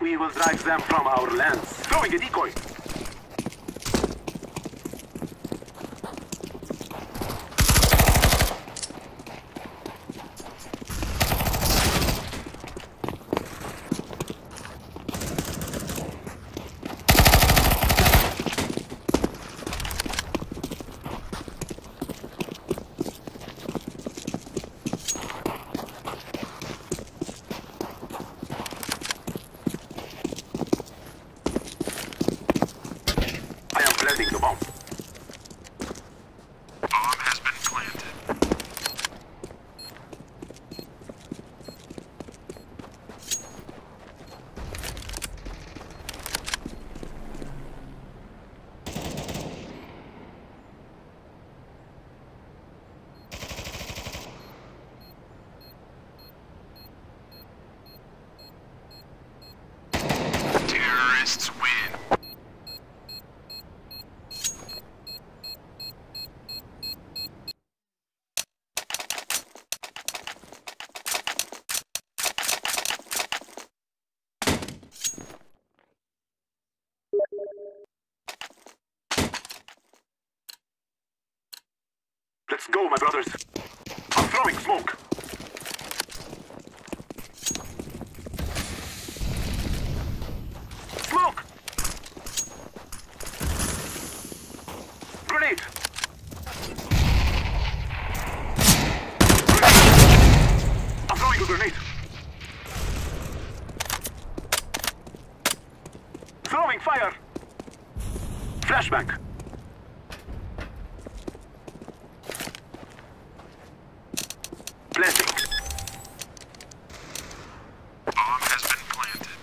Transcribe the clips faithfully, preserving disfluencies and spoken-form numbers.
We will drive them from our lands. Throwing a decoy. Planting the bomb. Bomb has been planted. Terrorists win. Let's go, my brothers. I'm throwing smoke. Smoke! Grenade! I'm throwing a grenade. Throwing fire! Flashbang! Planting. Bomb has been planted.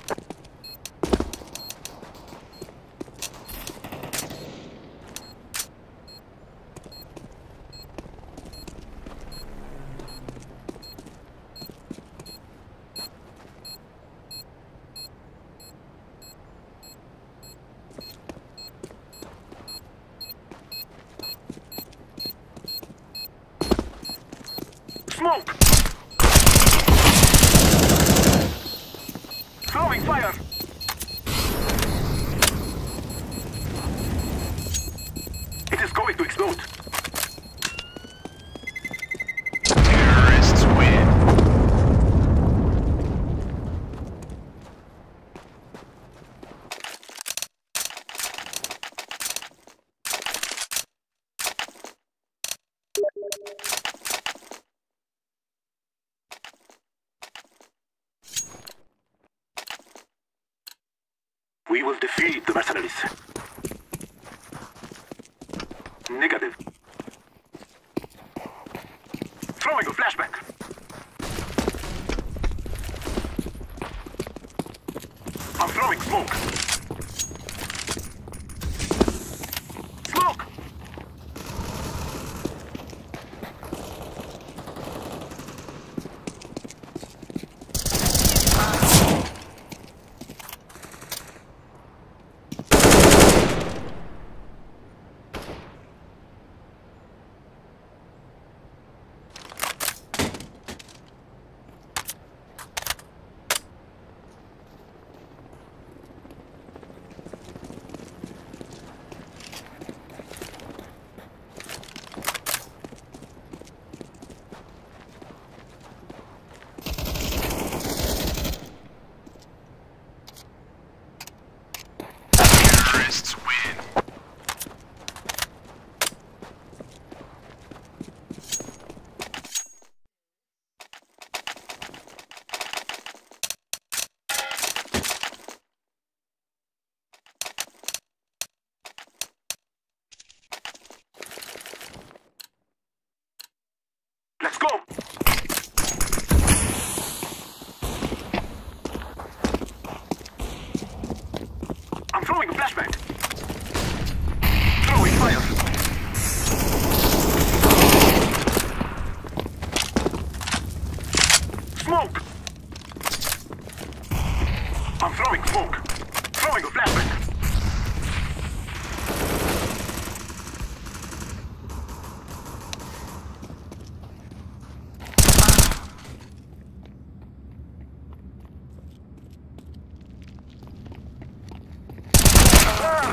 Smoke! Throwing fire! It is going to explode. Terrorists win. We will defeat the mercenaries. Negative. Throwing a flashbang. I'm throwing smoke. Smoke! Terrorists win. Let's go! I'm throwing a flashbang. Throwing fire. Smoke! I'm throwing smoke. Throwing a flashbang.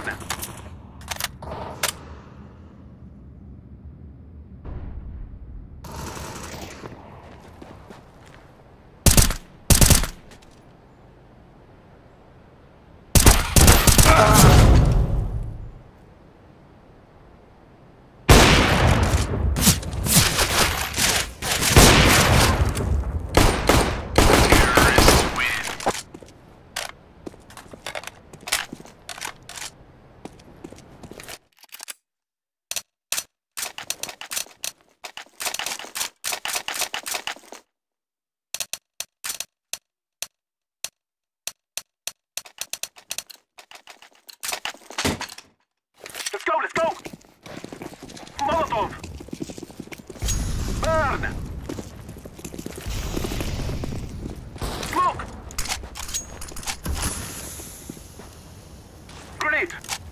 Burn! Let's go, let's go! Molotov! Burn! Smoke! Grenade!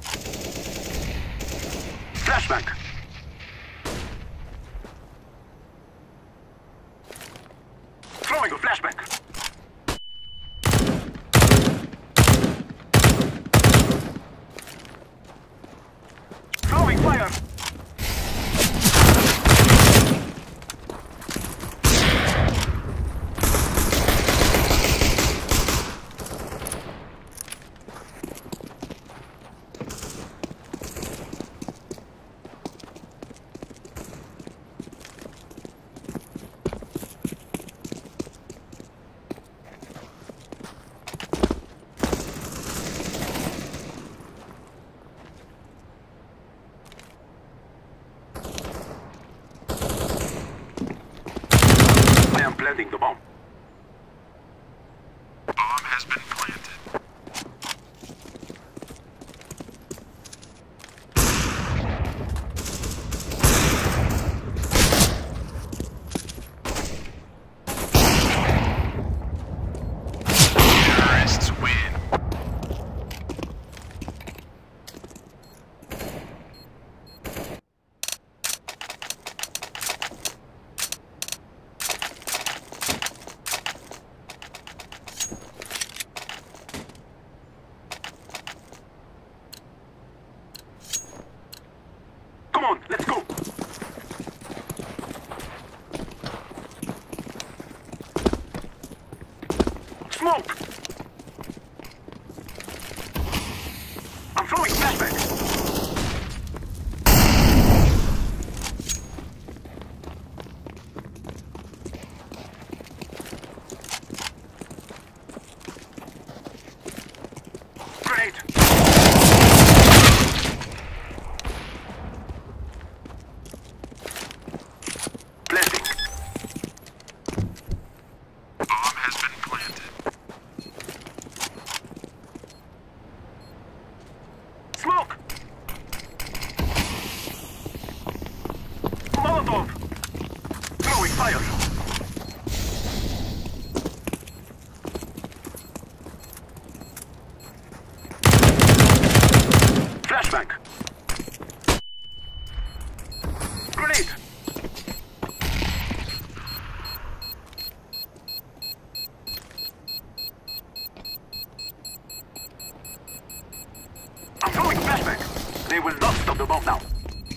Flashbang! Throwing a flashbang! Throwing fire! I am planting the bomb. Bomb has been planted. Terrorists win. Come on, let's go! Smoke! I'm throwing flashbang! Grenade! Planting! Bomb has been planted. Smoke! Molotov! Throwing fire! Flashbang! Grenade! I'm throwing flashbang! They will not stop the bomb now.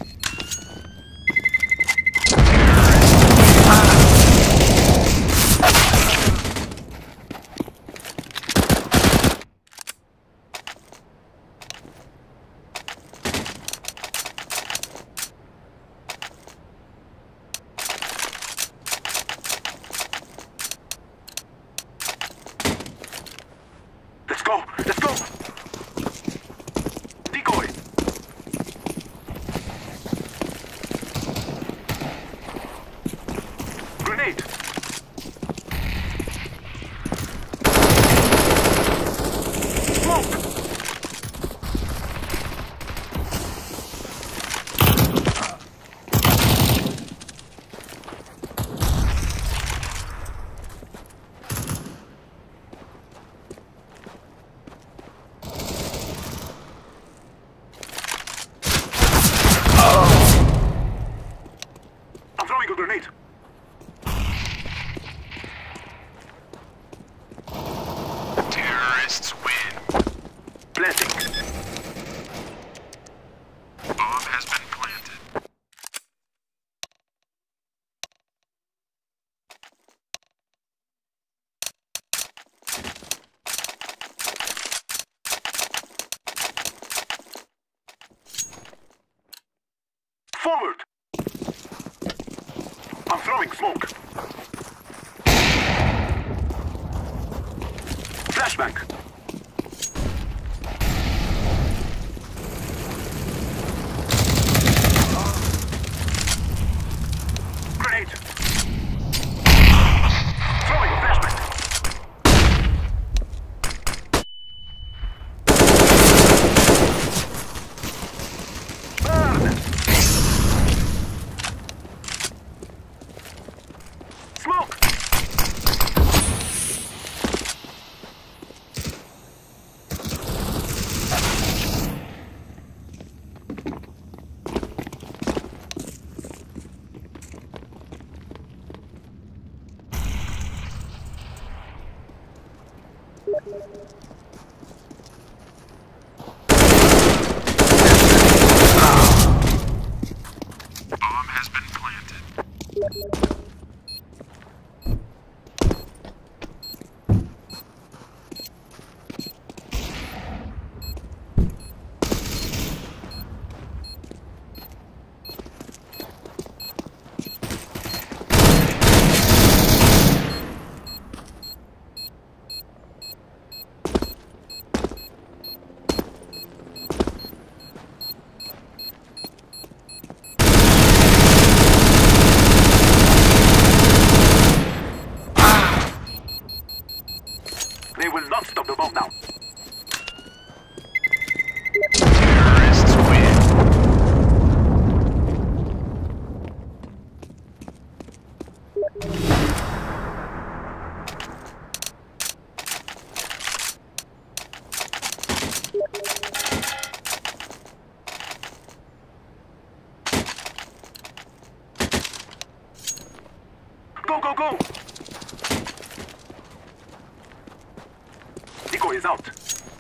Let's go! Let's go! Decoy! Grenade! Smoke! Forward! I'm throwing smoke. Flashbang. Grenade. Throwing flashbang. Burn. Smoke. Bomb has been planted. They will not stop the bomb now. Terrorists win. Go, go, go! Decoy is out.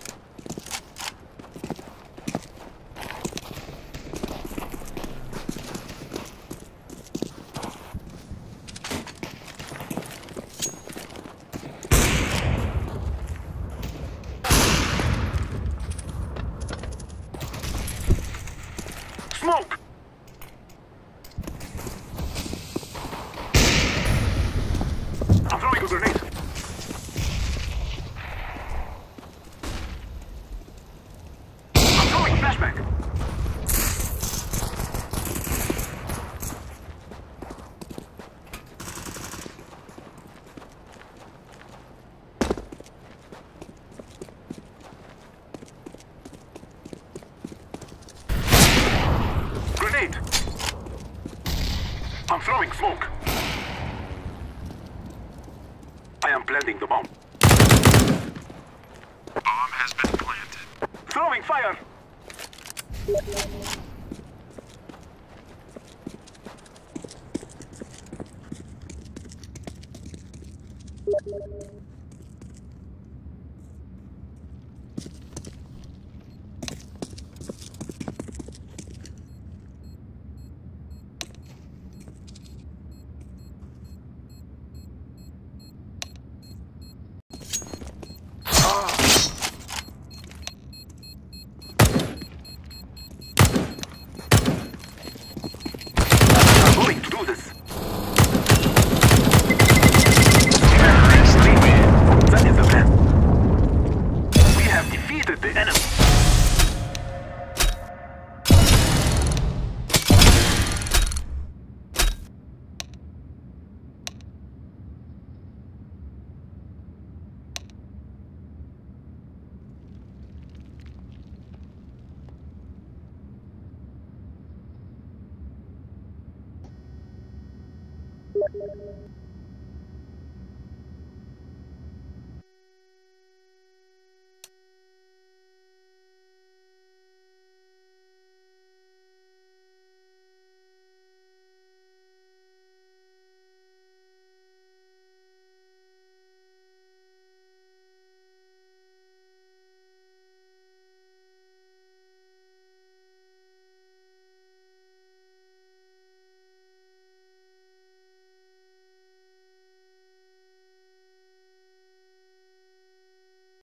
Smoke! I'm throwing a grenade. I'm throwing a flashbang. Grenade! I'm throwing smoke. I am planting the bomb. Bomb has been planted. Throwing fire! I'm going to do this. Terrorists win. That is the plan. We have defeated the enemy.